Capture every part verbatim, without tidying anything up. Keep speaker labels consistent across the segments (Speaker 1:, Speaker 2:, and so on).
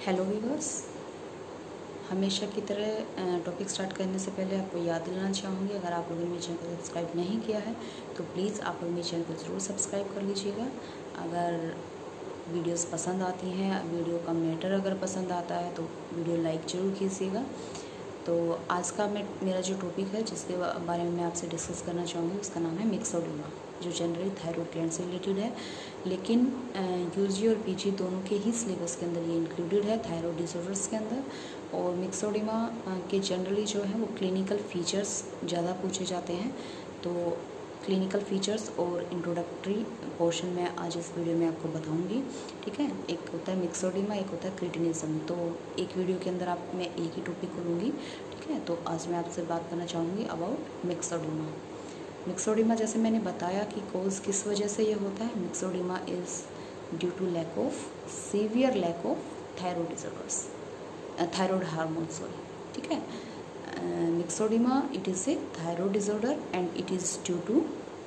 Speaker 1: Hello viewers, हमेशा की तरह टॉपिक स्टार्ट करने से पहले आपको याद दिलाना चाहूँगी, अगर आप लोगों ने मेरे चैनल को सब्सक्राइब नहीं किया है तो प्लीज़ आप लोग मेरे चैनल को ज़रूर सब्सक्राइब कर लीजिएगा। अगर वीडियोस पसंद आती हैं, वीडियो का मैटर अगर पसंद आता है तो वीडियो लाइक ज़रूर कीजिएगा। तो आज का मैं मेरा जो टॉपिक है जिसके बारे में मैं आपसे डिस्कस करना चाहूँगी उसका नाम है मिक्सोडिमा, जो जनरली थायराइड ग्लैंड से रिलेटेड है, लेकिन यूजी और पीजी दोनों के ही सिलेबस के अंदर ये इंक्लूडेड है थायराइड डिसऑर्डर्स के अंदर। और मिक्सोडिमा के जनरली जो है वो क्लिनिकल फीचर्स ज़्यादा पूछे जाते हैं। तो क्लिनिकल फीचर्स और इंट्रोडक्टरी पोर्शन में आज इस वीडियो में आपको बताऊंगी, ठीक है। एक होता है मिक्सोडिमा, एक होता है क्रिटिनिज्म। तो एक वीडियो के अंदर आप मैं एक ही टॉपिक को लूँगी, ठीक है। तो आज मैं आपसे बात करना चाहूँगी अबाउट मिक्सोडिमा। मिक्सोडिमा जैसे मैंने बताया कि कोज किस वजह से ये होता है। Myxoedema is due to lack of severe lack of thyroid disorders, thyroid hormone sorry, ठीक है। Myxoedema it is a thyroid disorder and it is due to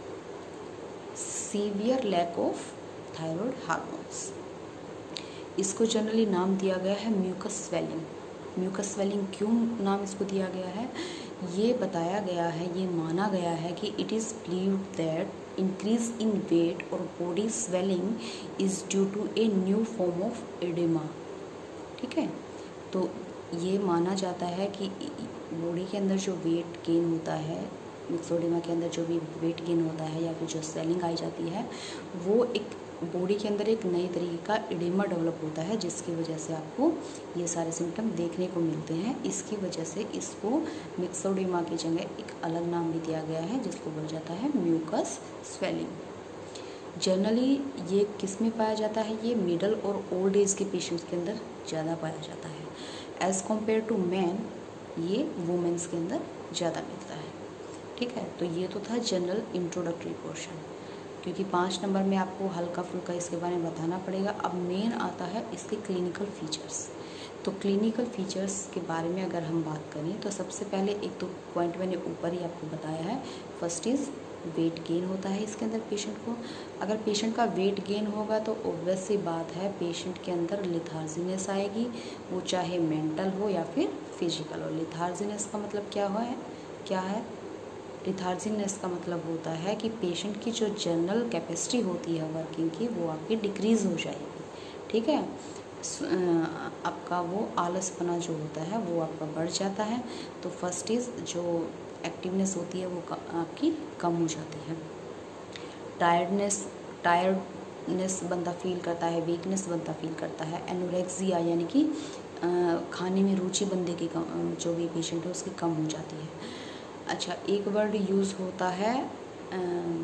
Speaker 1: severe lack of thyroid hormones. इसको जनरली नाम दिया गया है mucus swelling. Mucus swelling क्यों नाम इसको दिया गया है, ये बताया गया है, ये माना गया है कि it is believed that increase in weight और body swelling is due to a new form of oedema, ठीक है। तो ये माना जाता है कि बॉडी के अंदर जो वेट गेन होता है, मिक्सोडिमा के अंदर जो भी वेट गेन होता है या फिर जो स्वेलिंग आई जाती है, वो एक बॉडी के अंदर एक नई तरीके का एडिमा डेवलप होता है, जिसकी वजह से आपको ये सारे सिम्टम देखने को मिलते हैं। इसकी वजह से इसको मिक्सोडिमा की जगह एक अलग नाम भी दिया गया है जिसको बोला जाता है म्यूकस स्वेलिंग। जनरली ये किस में पाया जाता है, ये मिडल और ओल्ड एज के पेशेंट्स के अंदर ज़्यादा पाया जाता है। एज़ कम्पेयर टू मैन ये वुमेंस के अंदर ज़्यादा मिलता है, ठीक है। तो ये तो था जनरल इंट्रोडक्टरी पोर्शन, क्योंकि पाँच नंबर में आपको हल्का फुल्का इसके बारे में बताना पड़ेगा। अब मेन आता है इसके क्लिनिकल फीचर्स। तो क्लिनिकल फीचर्स के बारे में अगर हम बात करें तो सबसे पहले एक तो पॉइंट मैंने ऊपर ही आपको बताया है। फर्स्ट इज़ वेट गेन होता है इसके अंदर पेशेंट को। अगर पेशेंट का वेट गेन होगा तो ऑब्वियस सी बात है पेशेंट के अंदर लिथार्जीनेस आएगी, वो चाहे मेंटल हो या फिर फिजिकल हो। लिथार्जीनेस का मतलब क्या है क्या है लिथार्जीनेस का मतलब होता है कि पेशेंट की जो जनरल कैपेसिटी होती है वर्किंग की वो आपकी डिक्रीज़ हो जाएगी, ठीक है। आपका वो आलसपना जो होता है वो आपका बढ़ जाता है। तो फर्स्ट इज़ जो एक्टिवनेस होती है वो आपकी कम हो जाती है। टायर्डनेस टायर्डनेस बंदा फील करता है, वीकनेस बंदा फील करता है। एनोरेक्सिया यानी कि खाने में रुचि बंदे की कम, जो भी पेशेंट है उसकी कम हो जाती है। अच्छा, एक वर्ड यूज़ होता है, आ,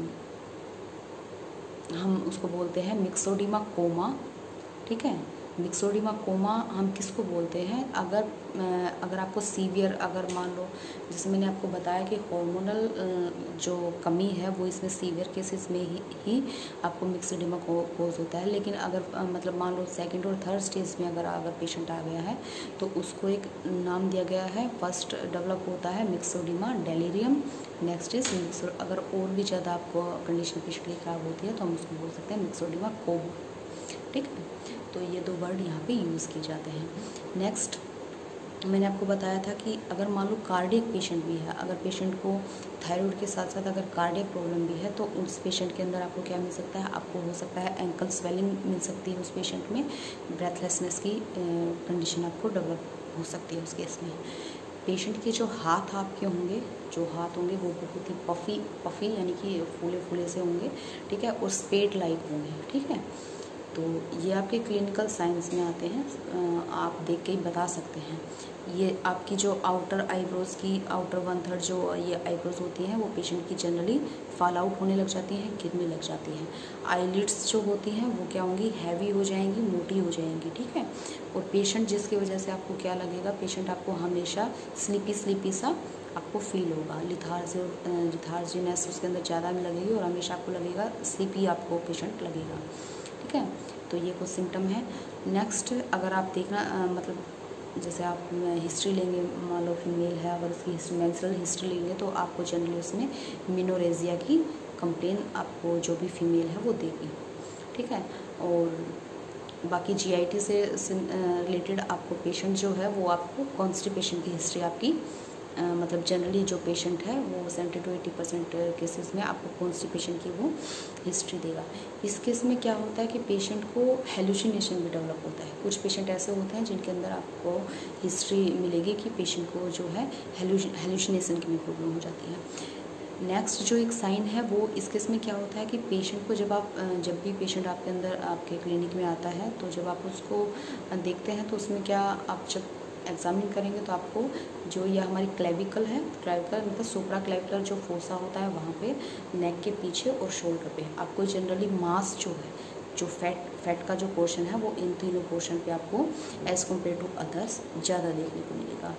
Speaker 1: हम उसको बोलते हैं मिक्सोडिमा कोमा, ठीक है। मिक्सोडिमा कोमा हम किसको बोलते हैं, अगर अगर आपको सीवियर, अगर मान लो जैसे मैंने आपको बताया कि हार्मोनल जो कमी है वो इसमें सीवियर केसेस में ही, ही आपको मिक्सोडिमा को कोज होता है। लेकिन अगर मतलब मान लो सेकंड और थर्ड स्टेज में अगर अगर पेशेंट आ गया है तो उसको एक नाम दिया गया है। फर्स्ट डेवलप होता है myxoedema delirium, next is myxo, अगर और भी ज़्यादा आपको कंडीशन पेशेंट की खराब होती है तो हम उसको बोल सकते हैं मिक्सोडिमा कोमा, ठीक है। तो ये दो वर्ड यहाँ पे यूज़ किए जाते हैं। नेक्स्ट मैंने आपको बताया था कि अगर मान लो कार्डियक पेशेंट भी है, अगर पेशेंट को थायराइड के साथ साथ अगर कार्डियक प्रॉब्लम भी है तो उस पेशेंट के अंदर आपको क्या मिल सकता है, आपको हो सकता है एंकल स्वेलिंग मिल सकती है उस पेशेंट में। ब्रेथलेसनेस की कंडीशन आपको डेवलप हो सकती है उस केस में। पेशेंट के जो हाथ आपके होंगे, जो हाथ होंगे वो बहुत ही पफी पफी यानी कि फूले फूले से होंगे, ठीक है, और स्पेड लाइक होंगे, ठीक है। तो ये आपके क्लिनिकल साइंस में आते हैं, आप देख के ही बता सकते हैं। ये आपकी जो आउटर आईब्रोज़ की आउटर वन थर्ड जो ये आईब्रोज़ होती हैं वो पेशेंट की जनरली फॉल आउट होने लग जाती हैं, गिरने लग जाती हैं। आईलिड्स जो होती हैं वो क्या होंगी, हैवी हो जाएंगी, मोटी हो जाएंगी, ठीक है। और पेशेंट जिसकी वजह से आपको क्या लगेगा, पेशेंट आपको हमेशा स्लीपी स्लीपी सा आपको फील होगा। लिथार्जी लिथार्जीनेस उसके अंदर ज़्यादा में लगेगी और हमेशा आपको लगेगा स्लीपी आपको पेशेंट लगेगा, ठीक है। तो ये कुछ सिम्टम है। नेक्स्ट अगर आप देखना आ, मतलब जैसे आप हिस्ट्री लेंगे, मान लो फीमेल है, अगर उसकी हिस्ट्री मेंस्ट्रुअल हिस्ट्री लेंगे तो आपको जनरली उसमें मिनोरेजिया की कंप्लेन आपको जो भी फीमेल है वो देगी, ठीक है। और बाकी जीआईटी से रिलेटेड आपको पेशेंट जो है वो आपको कॉन्स्टिपेशन की हिस्ट्री आपकी Uh, मतलब जनरली जो पेशेंट है वो seventy to eighty percent cases में आपको कॉन्स्टिपेशन की वो हिस्ट्री देगा। इस केस में क्या होता है कि पेशेंट को हेलुसिनेशन भी डेवलप होता है। कुछ पेशेंट ऐसे होते हैं जिनके अंदर आपको हिस्ट्री मिलेगी कि पेशेंट को जो है हेलुसिनेशन की भी प्रॉब्लम हो जाती है। नेक्स्ट जो एक साइन है वो इस केस में क्या होता है कि पेशेंट को जब आप जब भी पेशेंट आपके अंदर आपके क्लिनिक में आता है तो जब आप उसको देखते हैं तो उसमें क्या आप जब एग्जामिन करेंगे तो आपको जो यह हमारी क्लेविकल है, क्लेविकल मतलब सुप्रा क्लेविकल जो फोसा होता है वहाँ पे नेक के पीछे और शोल्डर पे आपको जनरली मास जो है, जो फैट फैट का जो पोर्शन है वो इन तीनों पोर्शन पे आपको एज़ कम्पेयर टू अदर्स ज़्यादा देखने को मिलेगा।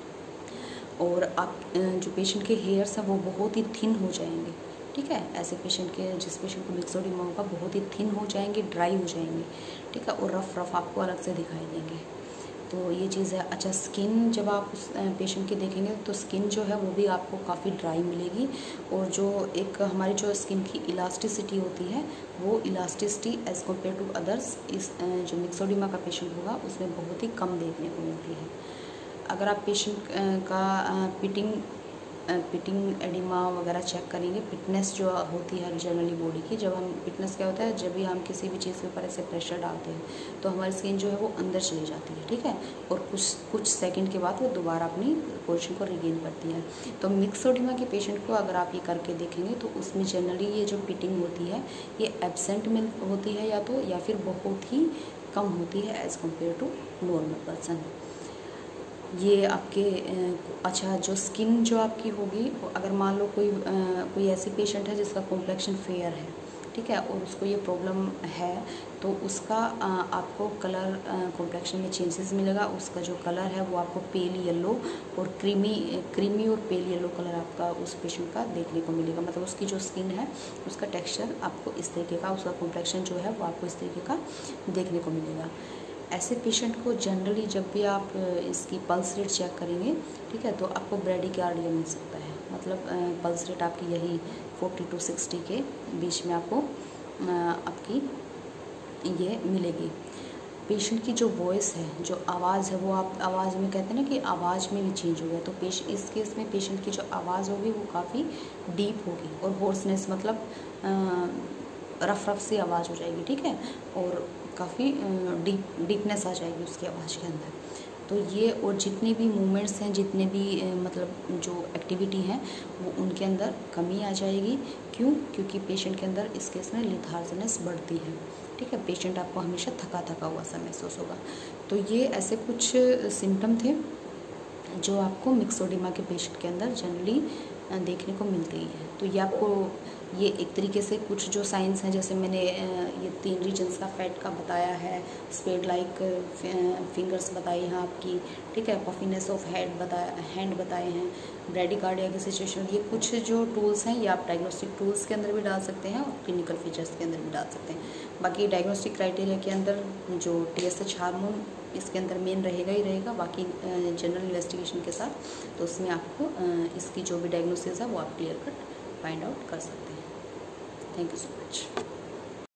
Speaker 1: और आप जो पेशेंट के हेयर्स हैं वो बहुत ही थिन हो जाएंगे। ठीक है, ऐसे पेशेंट के जिस पेशेंट को मिक्सोडिमा होगा बहुत ही थिन हो जाएंगे, ड्राई हो जाएंगे। ठीक है, और रफ रफ आपको अलग से दिखाई देंगे। तो ये चीज़ है। अच्छा, स्किन जब आप उस पेशेंट की देखेंगे तो स्किन जो है वो भी आपको काफ़ी ड्राई मिलेगी और जो एक हमारी जो स्किन की इलास्टिसिटी होती है वो elasticity as compare to others इस जो मिक्सोडिमा का पेशेंट होगा उसमें बहुत ही कम देखने को मिलती है। अगर आप पेशेंट का पिटिंग पिटिंग एडिमा वगैरह चेक करेंगे, फिटनेस जो होती है जनरली बॉडी की, जब हम फिटनेस क्या होता है, जब भी हम किसी भी चीज़ के ऊपर ऐसे प्रेशर डालते हैं तो हमारी स्किन जो है वो अंदर चली जाती है। ठीक है, और कुछ कुछ सेकंड के बाद वो दोबारा अपनी पोजीशन को रिगेन करती है। तो मिक्सोडिमा के पेशेंट को अगर आप ये करके देखेंगे तो उसमें जनरली ये जो पिटिंग होती है ये एब्सेंट में होती है या तो या फिर बहुत ही कम होती है as compare to normal person. ये आपके अच्छा जो स्किन जो आपकी होगी, अगर मान लो कोई कोई ऐसी पेशेंट है जिसका कॉम्प्लेक्शन फेयर है, ठीक है, और उसको ये प्रॉब्लम है तो उसका आपको कलर कॉम्प्लेक्शन में चेंजेस मिलेगा। उसका जो कलर है वो आपको पेल येलो और क्रीमी क्रीमी और पेल येलो कलर आपका उस पेशेंट का देखने को मिलेगा। मतलब उसकी जो स्किन है उसका टेक्स्चर आपको इस तरीके का, उसका कॉम्प्लेक्शन जो है वो आपको इस तरीके का देखने को मिलेगा। ऐसे पेशेंट को जनरली जब भी आप इसकी पल्स रेट चेक करेंगे, ठीक है, तो आपको ब्रेडिकार्डिया मिल सकता है। मतलब पल्स रेट आपकी यही फोर्टी टू सिक्सटी के बीच में आपको आपकी ये मिलेगी। पेशेंट की जो वॉइस है, जो आवाज़ है, वो आप आवाज़ में कहते हैं ना कि आवाज़ में भी चेंज हो गया, तो पेश इस केस में पेशेंट की जो आवाज़ होगी वो काफ़ी डीप होगी और होर्सनेस मतलब रफ रफ सी आवाज़ हो जाएगी। ठीक है, और काफ़ी डीप डीपनेस आ जाएगी उसकी आवाज़ के अंदर। तो ये और जितने भी मूवमेंट्स हैं, जितने भी मतलब जो एक्टिविटी हैं वो उनके अंदर कमी आ जाएगी। क्यों? क्योंकि पेशेंट के अंदर इस केस में लिथार्जीनेस बढ़ती है। ठीक है, पेशेंट आपको हमेशा थका थका हुआ सा महसूस होगा। तो ये ऐसे कुछ सिम्टम थे जो आपको मिक्सोडिमा के पेशेंट के अंदर जनरली देखने को मिलती है। तो ये आपको ये एक तरीके से कुछ जो साइंस हैं, जैसे मैंने ये तीन रीजन्स का फैट का बताया है, स्पेड लाइक फिंगर्स बताई हैं आपकी, ठीक है, पफिनेस ऑफ हेड बताया हैंड बताए हैं, ब्रेडिकार्डिया की सिचुएशन, ये कुछ जो टूल्स हैं ये आप डायग्नोस्टिक टूल्स के अंदर भी डाल सकते हैं और क्लिनिकल फीचर्स के अंदर भी डाल सकते हैं। बाकी डायग्नोस्टिक क्राइटेरिया के अंदर जो टी एस एच हार्मोन इसके अंदर मेन रहेगा ही रहेगा, बाकी जनरल इन्वेस्टिगेशन के साथ तो उसमें आपको इसकी जो भी डायग्नोसिस है वो आप क्लियर कट फाइंड आउट कर सकते हैं। Thank you so much.